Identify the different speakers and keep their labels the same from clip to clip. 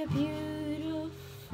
Speaker 1: you're beautiful.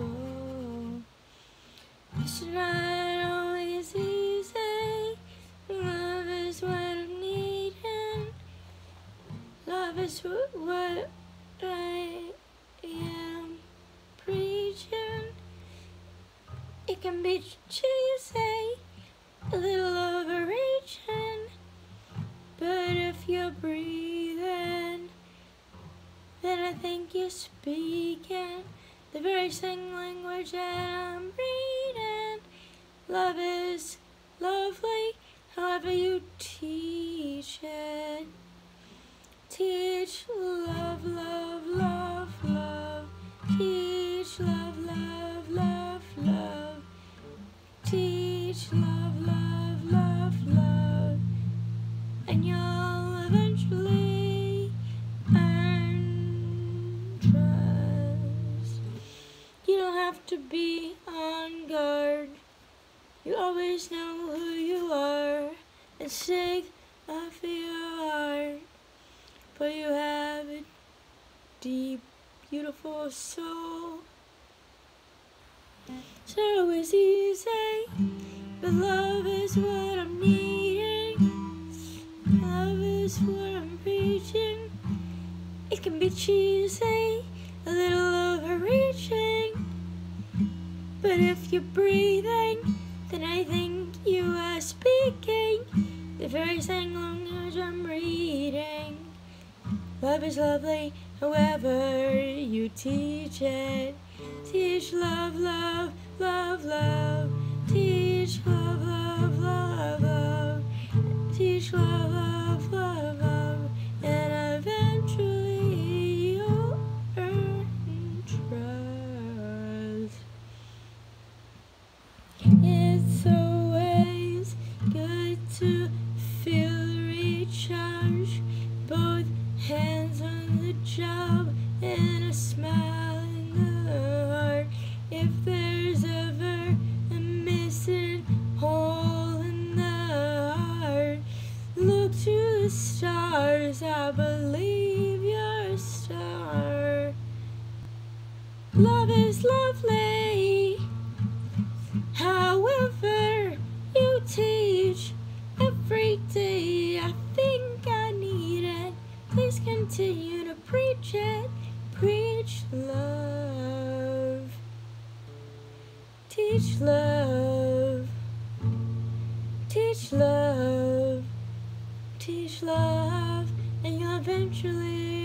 Speaker 1: It's not always easy. Love is what I'm needing. Love is what I am preaching. It can be cheesy, a little overreaching, but if you're breathing, then I think you're speaking the very same language that I'm reading. Love is lovely, however you teach it. Teach love, love, love, love. Teach love, love, love, love. Teach love, love, love, love. And you'll eventually earn trust. You don't have to be on guard. You always know who you are and sick of your heart. But you have a deep, beautiful soul. It's not always easy, but love is what I'm needing. Love is what I'm preaching. It can be cheesy, a little overreaching, but if you're breathing, then I think you are speaking the very same language I'm reading. Love is lovely, however you teach it. Teach love, love, love, love. Teach love, love, love, love. Teach love, love, love, love. And eventually you'll earn trust. It's always good to feel recharged. Both hands on the job and a smile in the heart. If there's ever a missing hole in the heart, look to the stars, I believe you're a star. Love is lovely, however you teach every day. I think I need it. Please continue to preach it. Preach love. Teach love. Teach love. Teach love. And you'll eventually